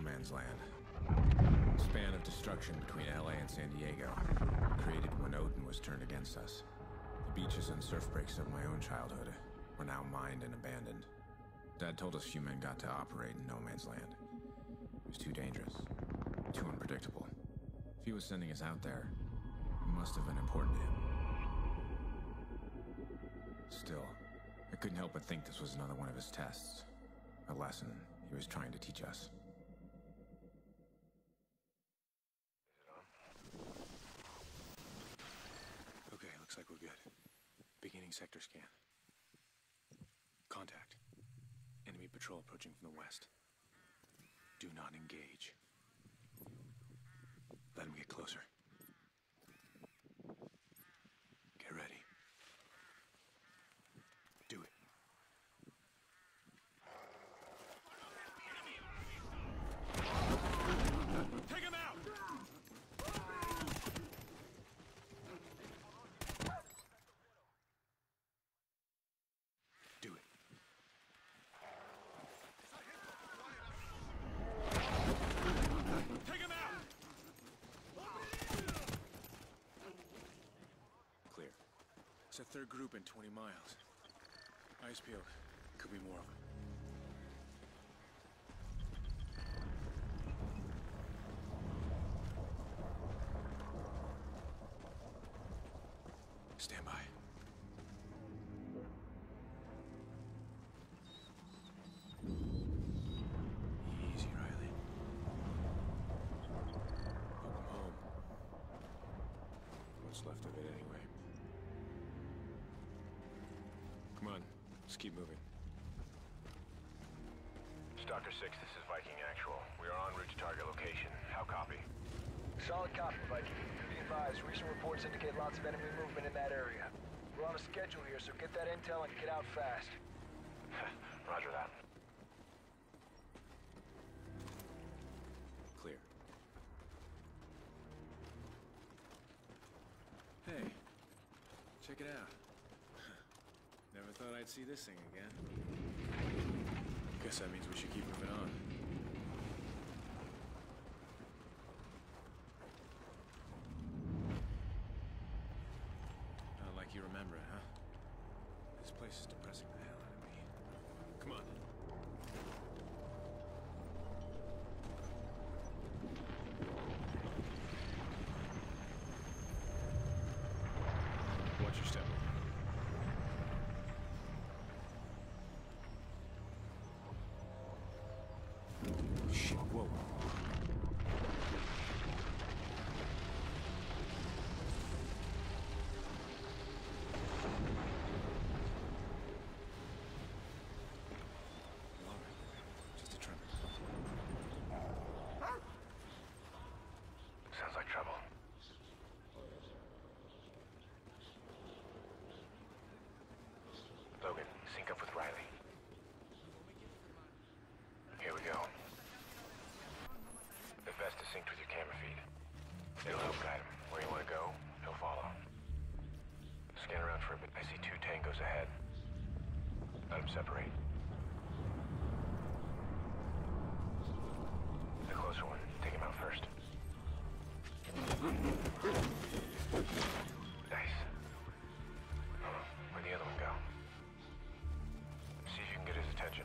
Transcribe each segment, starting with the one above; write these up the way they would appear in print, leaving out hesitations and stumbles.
man's land. A span of destruction between LA and San Diego, created when ODIN was turned against us. The beaches and surf breaks of my own childhood were now mined and abandoned. Dad told us few men got to operate in no man's land. It was too dangerous, too unpredictable. If he was sending us out there, it must have been important to him. Still, I couldn't help but think this was another one of his tests. A lesson he was trying to teach us. Okay, looks like we're good. Beginning sector scan. Contact. Enemy patrol approaching from the west. Do not engage. Let him get closer. Get ready. Do it. Take him out! Do it. Take him out! Clear. It's a third group in 20 miles. Eyes peeled. Could be more of them. Stand by. Easy, Riley. Welcome home. What's left of it, anyway. Come on, let's keep moving. Stalker 6, this is Viking Actual. We are en route to target location. How copy? Solid copy, Viking. Be advised, recent reports indicate lots of enemy movement in that area. We're on a schedule here, so get that intel and get out fast. Roger that. Clear. Hey, check it out. Never thought I'd see this thing again. Guess that means we should keep moving on. Not like you remember it, huh? This place is depressing the hell out of me. Come on. Watch your step. Shit, whoa. Just a tremor. Sounds like trouble. Logan, sync up with Riley. Here we go. The vest is synced with your camera feed. It'll help guide him. Where you want to go, he'll follow. Scan around for a bit. I see 2 tangos ahead. Let them separate. The closer one, take him out first. Nice. Where'd the other one go? See if you can get his attention.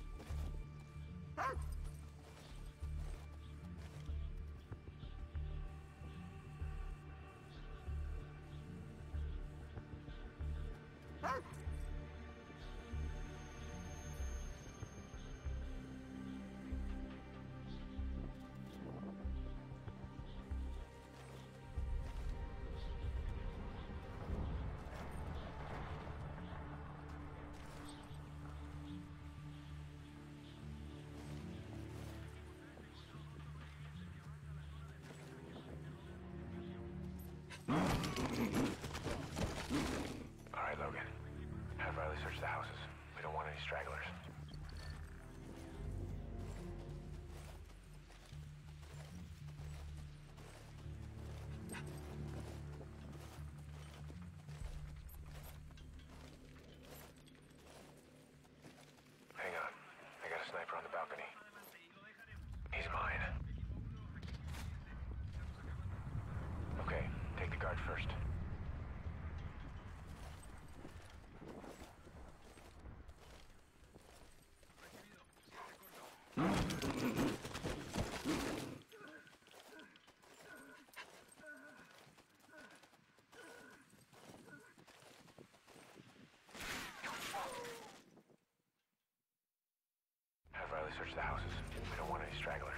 All right, Logan. Have Riley search the houses. We don't want any stragglers. Hang on. I got a sniper on the balcony. He's mine. Have Riley search the houses. We don't want any stragglers.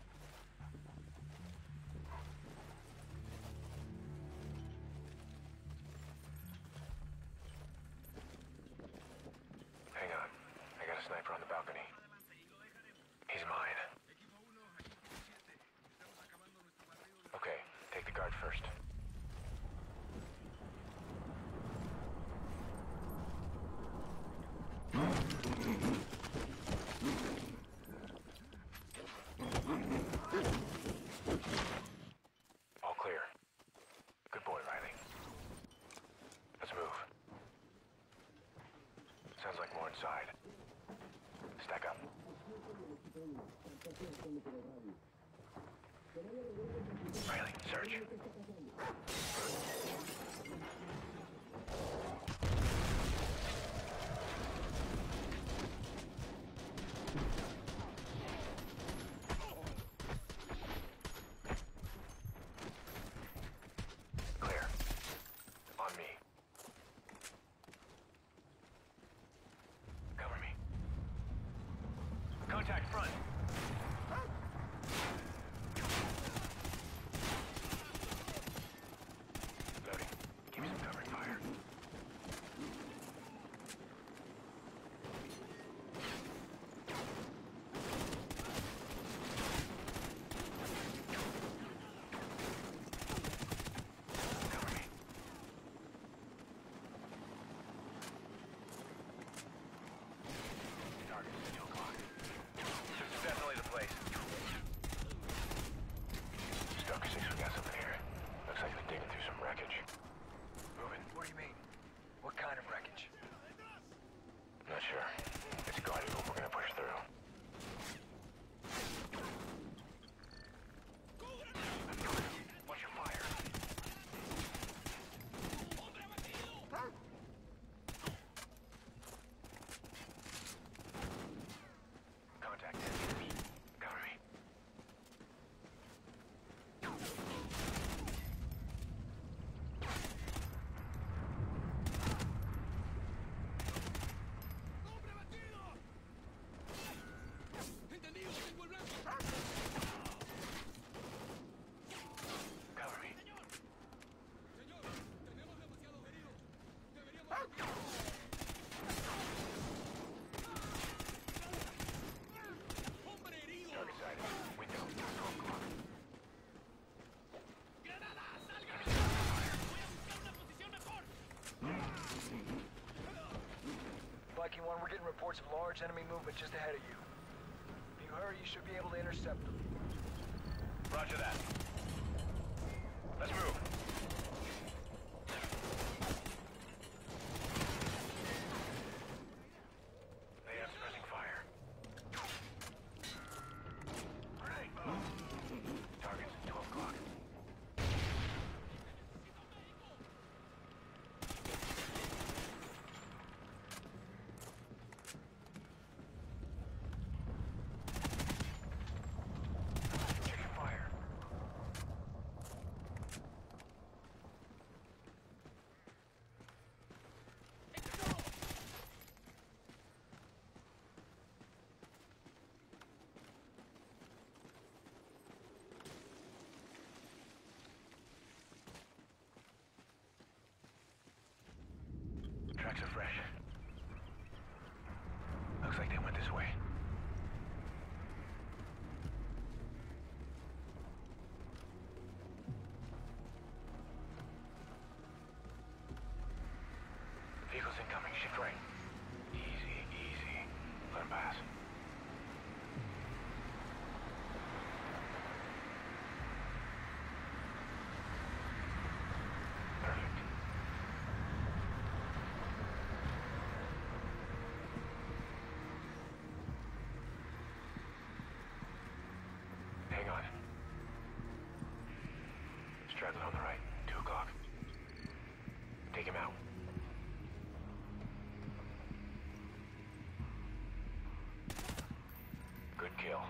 Hang on. I got a sniper on the balcony. He's mine. Okay, take the guard first. All clear. Good boy, Riley. Let's move. Sounds like more inside. Stack up. Riley, search. Clear. On me. Cover me. Contact front. Loading. Give me some covering fire. Cover me. Target is 2 o'clock. This is definitely the place. Stoker 6, we got something here. Looks like they're digging through some wreckage. Moving. What do you mean? What kind of wreckage? Not sure. It's guarded, but we're gonna push through. Watch your fire. Contact 10 meters. Cover me. Cover me. Target sighted. Window. 12 o'clock. Viking 1, we're getting reports of large enemy movement just ahead of you. If you hurry, you should be able to intercept them. Roger that. Let's move. They have suppressing fire. Grenade. Targets 12 o'clock. Check your fire. Tracks are fresh. Looks like they went this way. Vehicles incoming. Shift right. Easy, easy. Let them pass. Perfect. Hang on. Straggler on the right. 2 o'clock. Take him out. Good kill.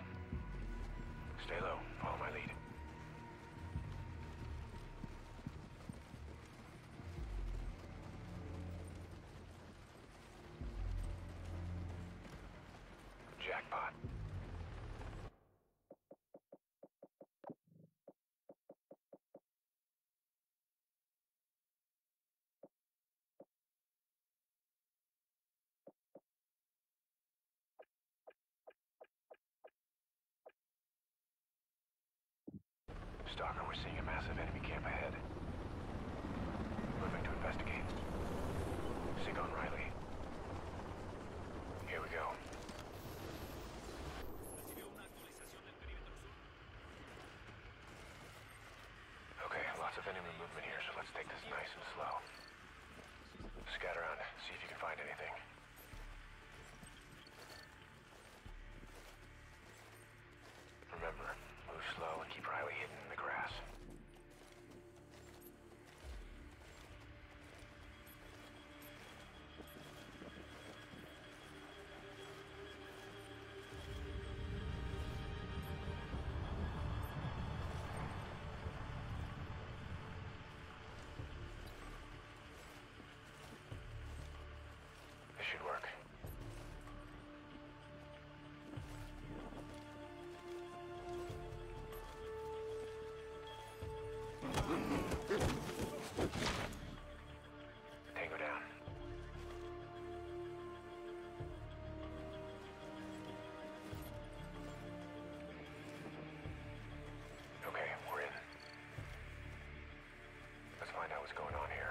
Stalker, we're seeing a massive enemy camp ahead. Moving to investigate. Sig on Riley. Here we go. Okay, lots of enemy movement here, so let's take this nice and slow. Scout around, see if you can find anything. Remember, move slow and keep Riley hidden in the grass. This should work. Tango down. Okay, we're in. Let's find out what's going on here.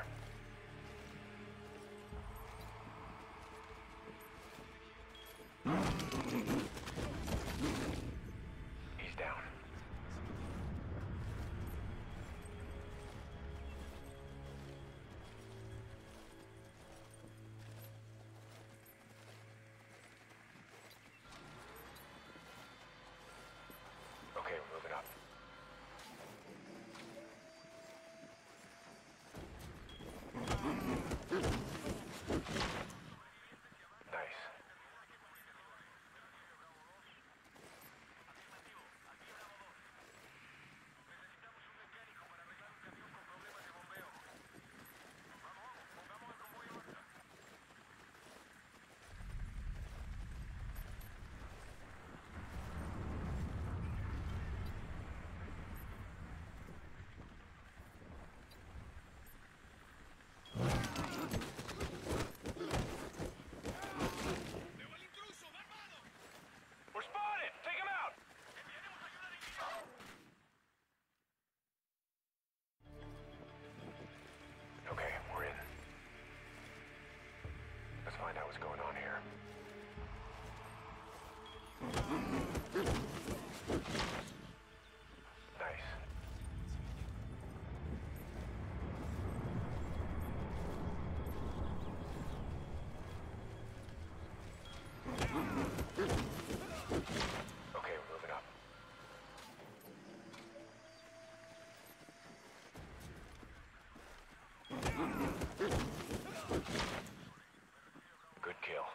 He's down. Okay, we're moving up. Nice. We're spotted! Take him out! Okay, we're in. Let's find out what's going on here. Nice. Okay, we're moving up. Good kill.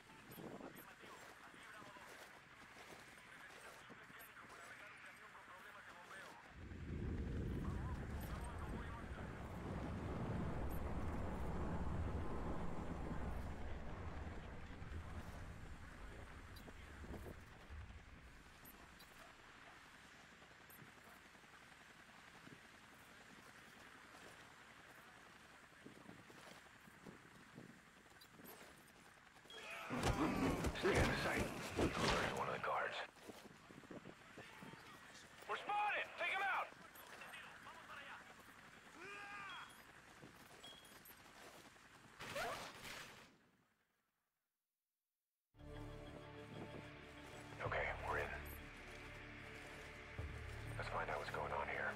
Stay out of sight. Where's one of the guards? We're spotted! Take him out! Okay, we're in. Let's find out what's going on here.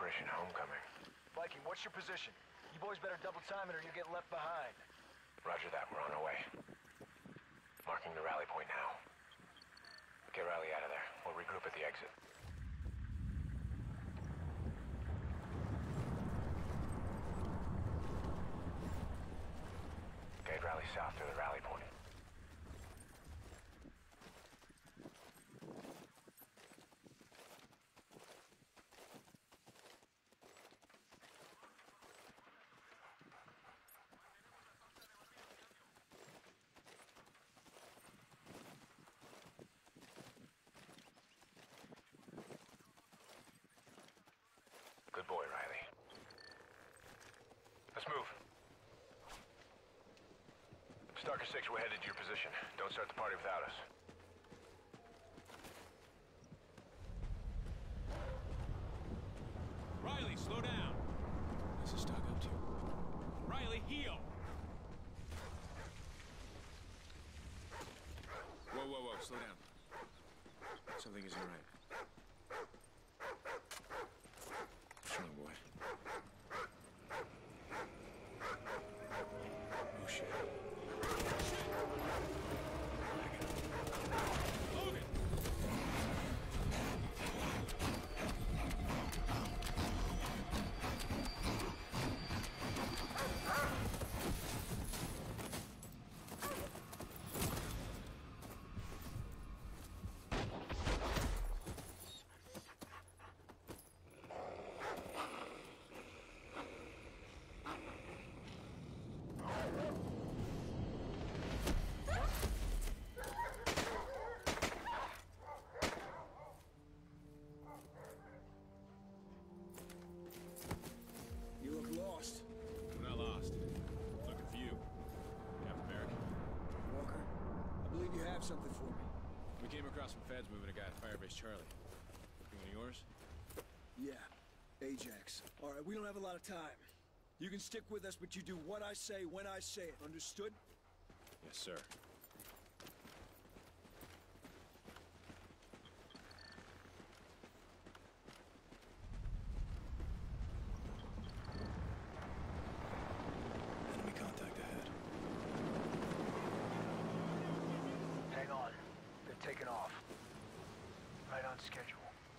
Operation Homecoming. Viking, what's your position? You boys better double time it or you get left behind. Roger that, we're on our way. Marking the rally point now. Get Riley out of there. We'll regroup at the exit. Guide Riley south to the rally point. Good boy, Riley. Let's move. Stalker 6, we're headed to your position. Don't start the party without us. Riley, slow down. What's the stock up to? Riley, heel! Whoa, whoa, whoa, slow down. Something isn't right. What's wrong, boy? Oh, shit. Logan! You look lost. We're not lost. Looking for you. Captain Merrick. Walker, I believe you have something for me. We came across some feds moving a guy at Firebase Charlie. You one of yours? Yeah, Ajax. All right, we don't have a lot of time. You can stick with us, but you do what I say when I say it. Understood? Yes, sir. Enemy contact ahead. Hang on. They're taking off. Right on schedule.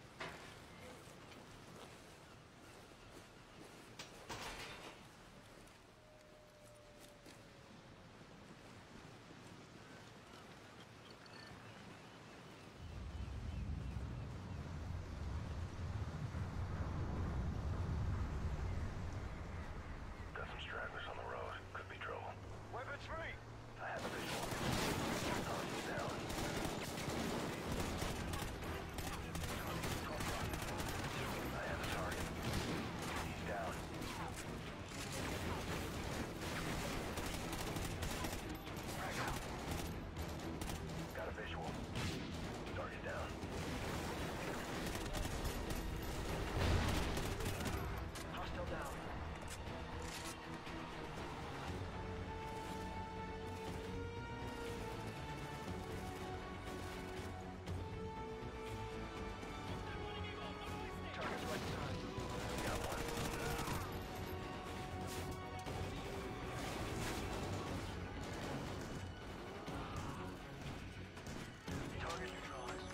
Got some stragglers on the road. Could be trouble. Weapons free! I have a visual. Target's down. I have a target. He's down. Frag out. Got a visual. Target down. Hostile down. Target's right side. Got one. Target neutralized.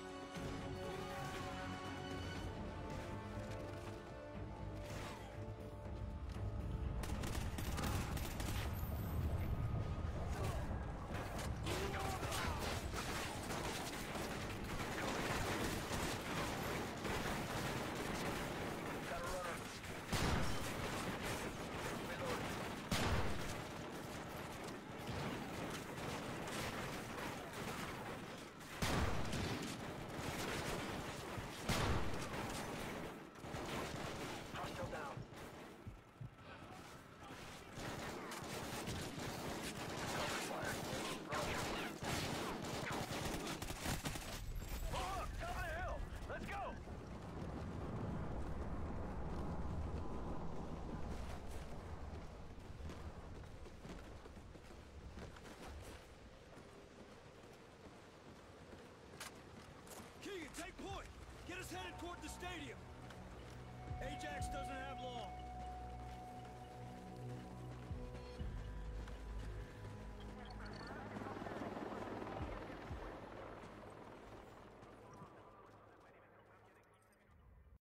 Got a runner. Reloading. Hostile down. Cover fire. Roger. Pull up! Top of the hill! Let's go! Keegan, take point! Get us headed toward the stadium! Ajax